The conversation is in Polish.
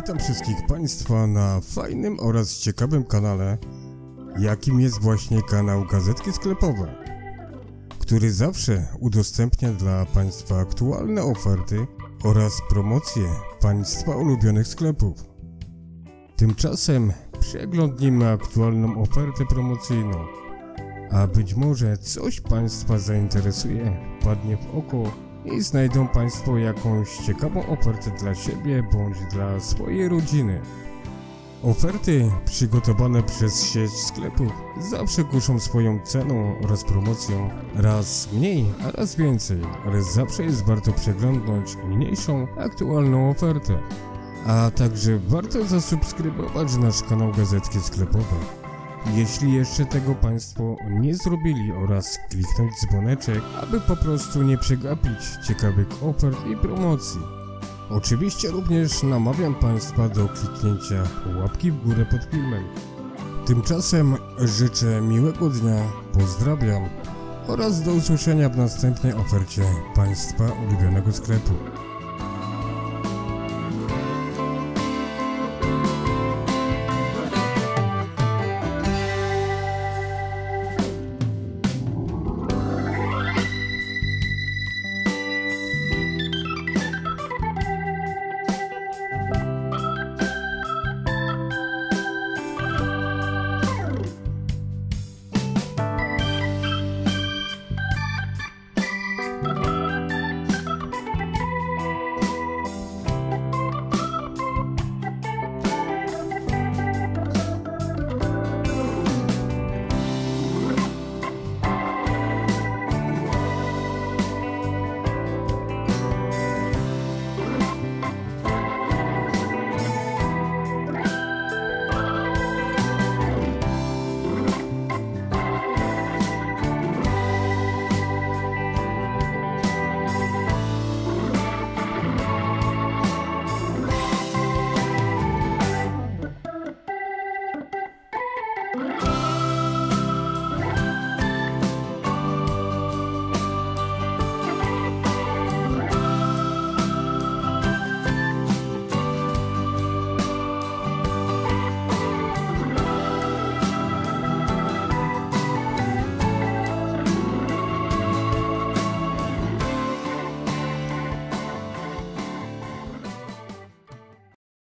Witam wszystkich Państwa na fajnym oraz ciekawym kanale, jakim jest właśnie kanał Gazetki Sklepowe, który zawsze udostępnia dla Państwa aktualne oferty oraz promocje Państwa ulubionych sklepów. Tymczasem przeglądnijmy aktualną ofertę promocyjną, a być może coś Państwa zainteresuje, wpadnie w oko i znajdą Państwo jakąś ciekawą ofertę dla siebie bądź dla swojej rodziny. Oferty przygotowane przez sieć sklepów zawsze kuszą swoją ceną oraz promocją, raz mniej, a raz więcej, ale zawsze jest warto przeglądnąć mniejszą, aktualną ofertę. A także warto zasubskrybować nasz kanał Gazetki Sklepowe, jeśli jeszcze tego Państwo nie zrobili, oraz kliknąć dzwoneczek, aby po prostu nie przegapić ciekawych ofert i promocji. Oczywiście również namawiam Państwa do kliknięcia łapki w górę pod filmem. Tymczasem życzę miłego dnia, pozdrawiam oraz do usłyszenia w następnej ofercie Państwa ulubionego sklepu.